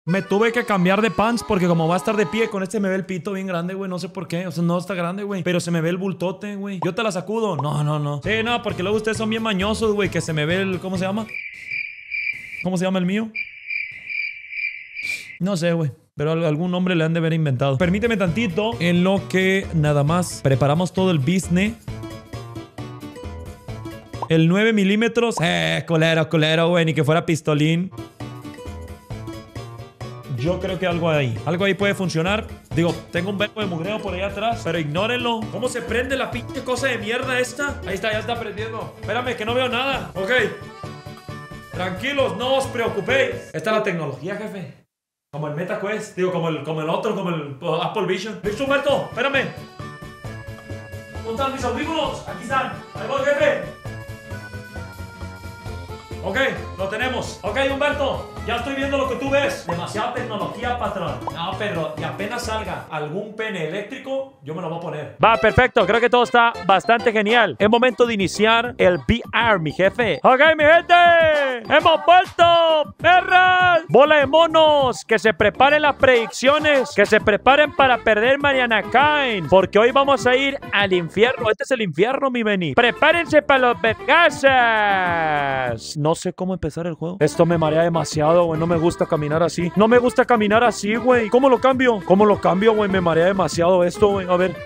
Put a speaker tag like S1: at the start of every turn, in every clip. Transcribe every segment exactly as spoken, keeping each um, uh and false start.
S1: Me tuve que cambiar de pants porque como va a estar de pie, con este me ve el pito bien grande, güey. No sé por qué. O sea, no está grande, güey. Pero se me ve el bultote, güey. Yo te la sacudo. No, no, no. Sí, no, porque luego ustedes son bien mañosos, güey. Que se me ve el... ¿Cómo se llama? ¿Cómo se llama el mío? No sé, güey. Pero algún nombre le han de haber inventado. Permíteme tantito en lo que nada más preparamos todo el business. El nueve milímetros. Eh, colero, colero, güey. Ni que fuera pistolín. Yo creo que algo ahí. Algo ahí puede funcionar. Digo, tengo un verbo de mugreo por allá atrás. Pero ignórenlo. ¿Cómo se prende la pinche cosa de mierda esta? Ahí está, ya está prendiendo. Espérame, que no veo nada. Ok. Tranquilos, no os preocupéis. Esta es la tecnología, jefe. Como el MetaQuest. Digo, como el, como el otro, como el uh, Apple Vision. ¿Listo, Humberto? Espérame. ¿Dónde están mis audífonos? Aquí están. Ahí voy, jefe. Ok, lo tenemos. Ok, Humberto, ya estoy viendo lo que tú ves. Demasiada tecnología, patrón. No, pero y apenas salga algún pene eléctrico, yo me lo voy a poner. Va, perfecto. Creo que todo está bastante genial. Es momento de iniciar el V R, mi jefe. Ok, mi gente. ¡Hemos vuelto! ¡Perras! ¡Bola de monos! Que se preparen las predicciones. Que se preparen para perder Mariana Kain. Porque hoy vamos a ir al infierno. Este es el infierno, mi Beni. Prepárense para los vergazas. No sé cómo empezar el juego. Esto me marea demasiado, güey. No me gusta caminar así. No me gusta caminar así, güey. ¿Cómo lo cambio? ¿Cómo lo cambio, güey? Me marea demasiado esto, güey. A ver.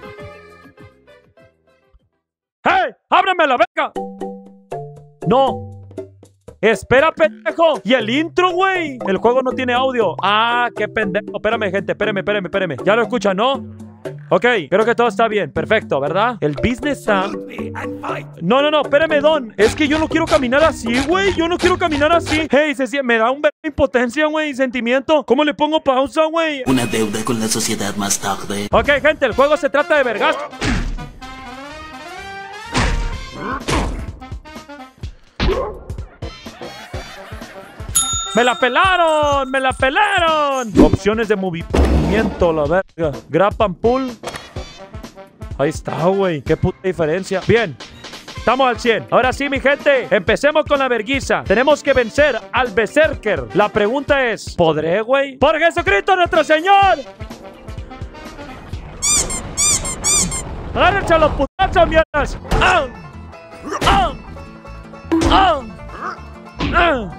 S1: ¡Hey! ¡Ábreme la beca! No. Espera, pendejo. ¿Y el intro, güey? El juego no tiene audio. Ah, qué pendejo. Espérame, gente. Espérame, espérame, espérame. ¿Ya lo escuchan, no? Ok, creo que todo está bien. Perfecto, ¿verdad? El business está... No, no, no, espérame, Don. Es que yo no quiero caminar así, güey. Yo no quiero caminar así. Hey, se, me da un verbo de impotencia, güey, sentimiento. ¿Cómo le pongo pausa, güey?
S2: Una deuda con la sociedad más tarde.
S1: Ok, gente, el juego se trata de vergas. ¡Me la pelaron! ¡Me la pelaron! Opciones de movimiento, la verga. Grab and pull. Ahí está, güey. Qué puta diferencia. Bien. Estamos al cien. Ahora sí, mi gente. Empecemos con la verguiza. Tenemos que vencer al Berserker. La pregunta es, ¿podré, güey? ¡Por Jesucristo nuestro Señor! ¡Agárrense a los putazos, mierdas! ¡Ah! ¡Ah! ¡Ah! ¡Ah!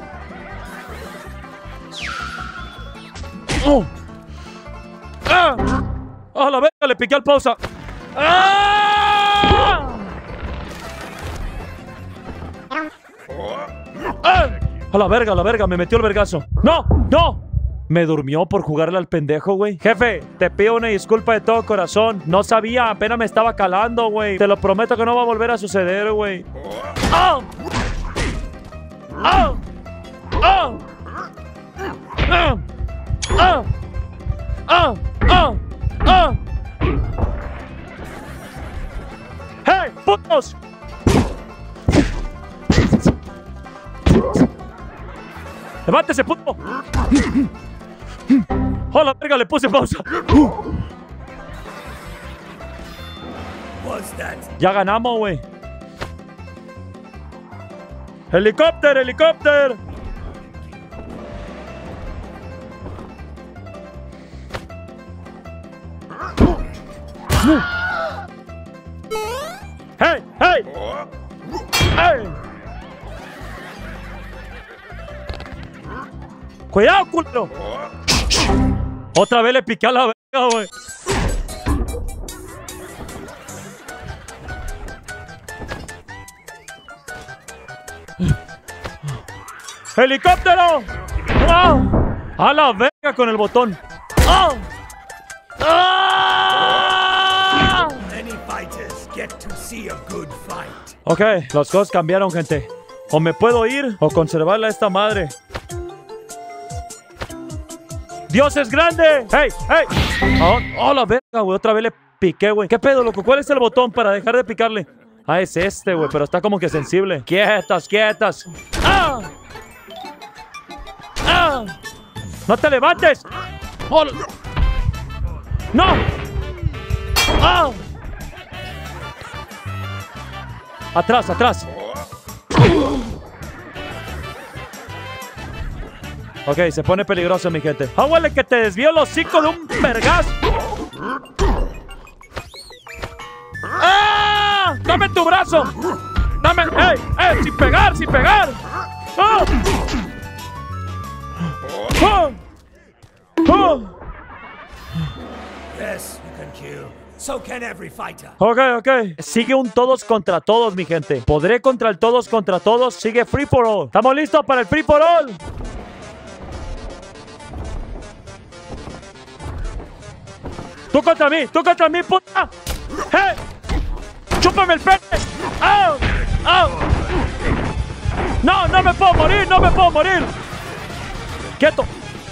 S1: ¡Oh! ¡Ah! ¡A la verga! Le piqué al pausa. ¡Ah! ¡Ah! A la verga, a la verga. Me metió el vergazo. ¡No! ¡No! Me durmió por jugarle al pendejo, güey. Jefe, te pido una disculpa de todo corazón. No sabía, apenas me estaba calando, güey. Te lo prometo que no va a volver a suceder, güey. ¡Ah! ¡Ah! ¡Ah! ¡Ah! ¡Ah! ¡Ah! ¡Ah! ¡Ah! ¡Hey, putos! ¡Levántese, puto! ¡Oh, la verga! Le puse pausa. Ya ganamos, güey. ¡Helicóptero, helicóptero! ¡Hey! ¡Hey! ¡Hey! ¡Cuidado, culo! Otra vez le piqué a la verga, güey. ¡Helicóptero! ¡Ah! ¡A la verga con el botón! ¡Ah! ¡Ah! Ok, las cosas cambiaron, gente. O me puedo ir o conservarla a esta madre. ¡Dios es grande! ¡Hey! ¡Hey! ¡Oh, oh la verga, güey! Otra vez le piqué, güey. ¿Qué pedo, loco? ¿Cuál es el botón para dejar de picarle? Ah, es este, güey. Pero está como que sensible. ¡Quietas, quietas! ¡Ah! ¡Ah! ¡No te levantes! ¡Oh! ¡No! ¡Ah! Atrás, atrás. Ok, se pone peligroso, mi gente. ¡Ah, huele que te desvió el hocico de un vergazo! ¡Ah! ¡Dame tu brazo! ¡Dame! ¡Ey! ¡Ey! ¡Sin pegar! ¡Sin pegar! ¡Ah! ¡Ah! ¡Ah!
S3: Yes, you can kill. So can every fighter.
S1: Ok, ok. Sigue un todos contra todos, mi gente. Podré contra el todos contra todos. Sigue free for all. ¿Estamos listos para el free for all? Tú contra mí, tú contra mí, puta. ¡Hey! ¡Chúpame el pene! ¡Au! ¡Au! ¡No, no me puedo morir! ¡No me puedo morir! ¡Quieto!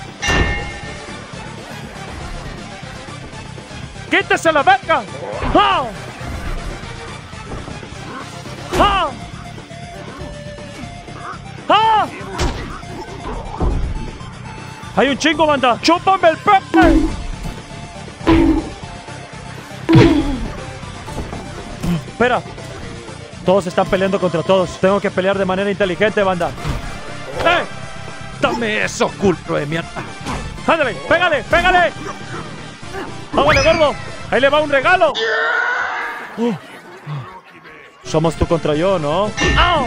S1: ¡Quítese la verga! ¡Ah! ¡Ah! ¡Ah! ¡Hay un chingo, banda! ¡Chúpame el pene! Espera. Todos están peleando contra todos. Tengo que pelear de manera inteligente, banda. ¡Eh! ¡Dame eso, culo de mierda! ¡Ándale! ¡Pégale! ¡Pégale! ¡Ándale, gordo! ¡Ahí le va un regalo! Uh. Somos tú contra yo, ¿no? ¡Oh!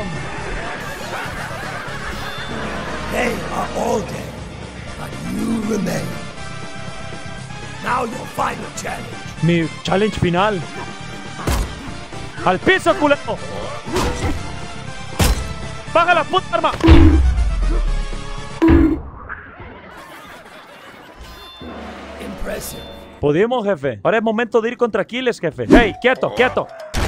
S3: They are all dead, but you remain. Now your final challenge.
S1: Mi challenge final. ¡Al piso, culero! ¡Baja la puta arma!
S3: Impressive.
S1: Pudimos, jefe. Ahora es momento de ir contra Aquiles, jefe. ¡Hey! ¡Quieto, quieto!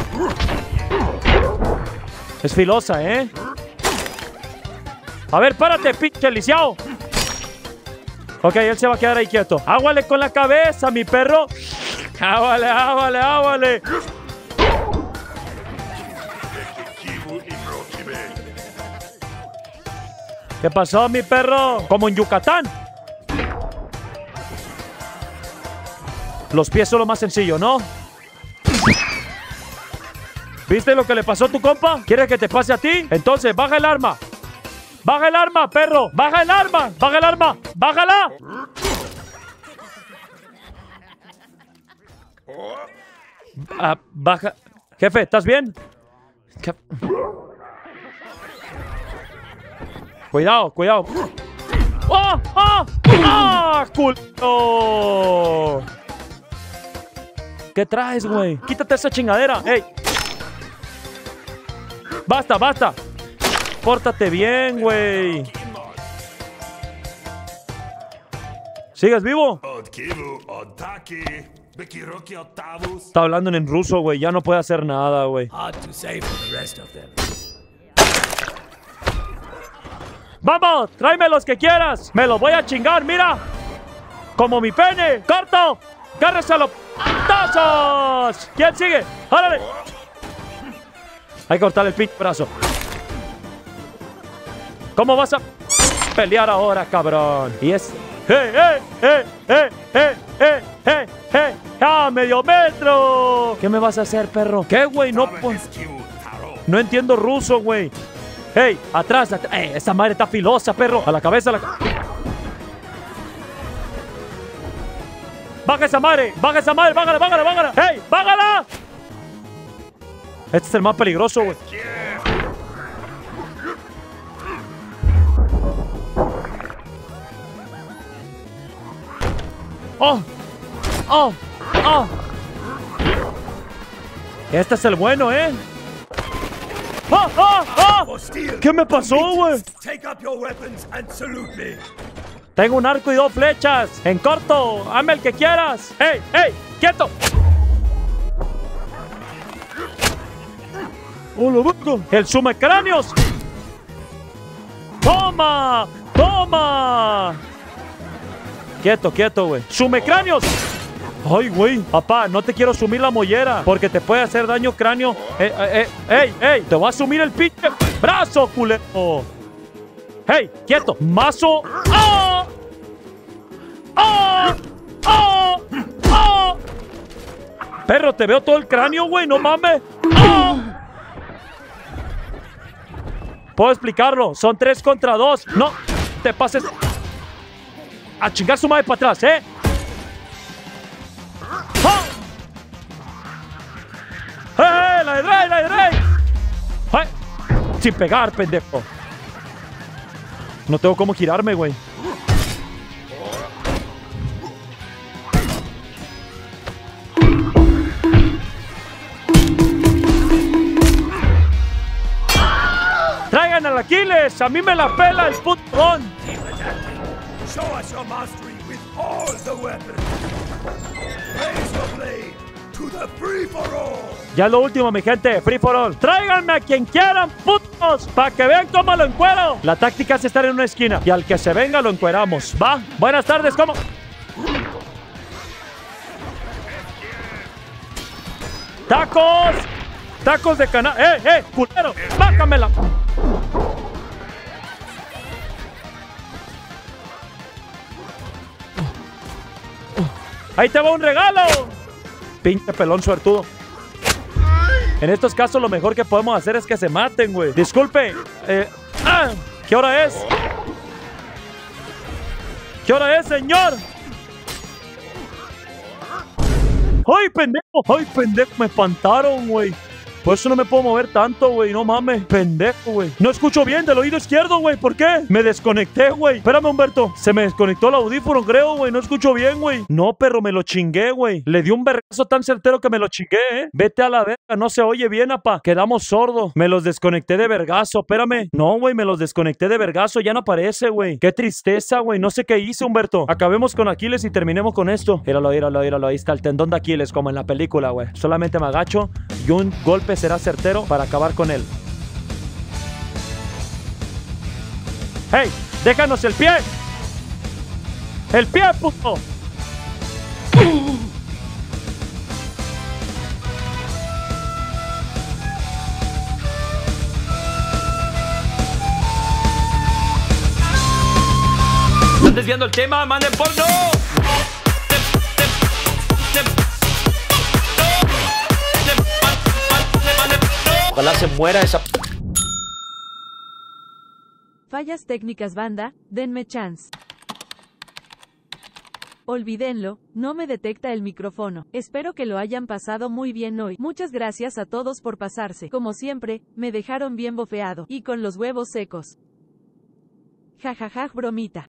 S1: Es filosa, ¿eh? A ver, párate, pinche lisiado. Ok, él se va a quedar ahí quieto. ¡Águale con la cabeza, mi perro! ¡Águale, águale, águale! ¿Qué pasó, mi perro? Como en Yucatán. Los pies son lo más sencillo, ¿no? ¿Viste lo que le pasó a tu compa? ¿Quieres que te pase a ti? Entonces, baja el arma. ¡Baja el arma, perro! ¡Baja el arma! ¡Baja el arma! ¡Bájala! Ah, baja. Jefe, ¿estás bien? ¿Qué? Cuidado, cuidado. ¡Ah! ¡Ah! ¡Ah! ¡Culo! ¿Qué traes, güey? Quítate esa chingadera. ¡Ey! ¡Basta, basta! Pórtate bien, güey. ¿Sigues vivo? Está hablando en ruso, güey. Ya no puede hacer nada, güey.
S3: Hard to say for the rest of them.
S1: ¡Vamos! ¡Tráeme los que quieras! ¡Me los voy a chingar, mira! ¡Como mi pene! ¡Corto! ¡Cárrese a los tazos! ¿Quién sigue? ¡Árale! Hay que cortarle el pinche brazo. ¿Cómo vas a pelear ahora, cabrón? Y es... ¡Eh, eh, eh, eh, eh, eh, eh, eh! ¡Ah, medio metro! ¿Qué me vas a hacer, perro? ¿Qué, güey? No, pues... No entiendo ruso, güey. ¡Ey! ¡Atrás! At ¡Ey! ¡Esa madre está filosa, perro! ¡A la cabeza! A la... ¡Baja esa madre! ¡Baja esa madre! ¡Bájala, bájala, bájala! ¡Ey! ¡Bájala! Este es el más peligroso, güey. ¡Oh! ¡Oh! ¡Oh! Este es el bueno, ¿eh? ¡Ah! ¡Ah! ¡Ah! ¿Qué me pasó, güey? Tengo un arco y dos flechas. En corto. Hazme el que quieras. ¡Ey! ¡Ey! ¡Quieto! ¡El sumecráneos! ¡Toma! ¡Toma! Quieto, quieto, güey. ¡Sumecráneos! Ay, güey. Papá, no te quiero sumir la mollera porque te puede hacer daño cráneo. Eh, eh, eh, ¡Ey, ey! Te voy a sumir el pinche brazo, culero. ¡Hey! ¡Quieto! ¡Mazo! ¡Ah! ¡Ah! ¡Ah! ¡Ah! Perro, te veo todo el cráneo, güey. No mames. ¡Ah! Puedo explicarlo. Son tres contra dos. No te pases a chingar su madre para atrás, ¿eh? ¡Oh! ¡Eh! ¡La de Drake! ¡La de Drake! ¡Eh! Sin pegar, pendejo. No tengo cómo girarme, güey. ¡Traigan al Aquiles! ¡A mí me la pela el putón!
S3: Show us your mastery with all the weapons. Raise your blade to the free for all.
S1: Ya es lo último, mi gente. Free for all. Tráiganme a quien quieran, putos, para que vean cómo lo encuero. La táctica es estar en una esquina y al que se venga lo encueramos. ¿Va? Buenas tardes, ¿cómo? ¡Tacos! ¡Tacos de canal! ¡Eh, eh! ¡Culero! ¡Bájamela! ¡Ahí te va un regalo! Pinche pelón suertudo. En estos casos lo mejor que podemos hacer es que se maten, güey. Disculpe. Eh, ah, ¿qué hora es? ¿Qué hora es, señor? ¡Ay, pendejo! ¡Ay, pendejo! Me espantaron, güey. Por eso no me puedo mover tanto, güey. No mames. Pendejo, güey. No escucho bien del oído izquierdo, güey. ¿Por qué? Me desconecté, güey. Espérame, Humberto. Se me desconectó el audífono, creo, güey. No escucho bien, güey. No, perro, me lo chingué, güey. Le di un vergazo tan certero que me lo chingué, ¿eh? Vete a la verga. No se oye bien, apa. Quedamos sordos. Me los desconecté de vergazo. Espérame. No, güey. Me los desconecté de vergazo. Ya no aparece, güey. Qué tristeza, güey. No sé qué hice, Humberto. Acabemos con Aquiles y terminemos con esto. Míralo, míralo, míralo. Ahí está el tendón de Aquiles, como en la película, güey. Solamente me agacho y un golpe será certero para acabar con él. ¡Hey! ¡Déjanos el pie! ¡El pie, puto!
S4: ¿Están desviando el tema? ¡Manden porno! Ojalá se muera esa...
S5: Fallas técnicas, banda, denme chance. Olvídenlo, no me detecta el micrófono. Espero que lo hayan pasado muy bien hoy. Muchas gracias a todos por pasarse. Como siempre, me dejaron bien bofeado y con los huevos secos. Jajaja, bromita.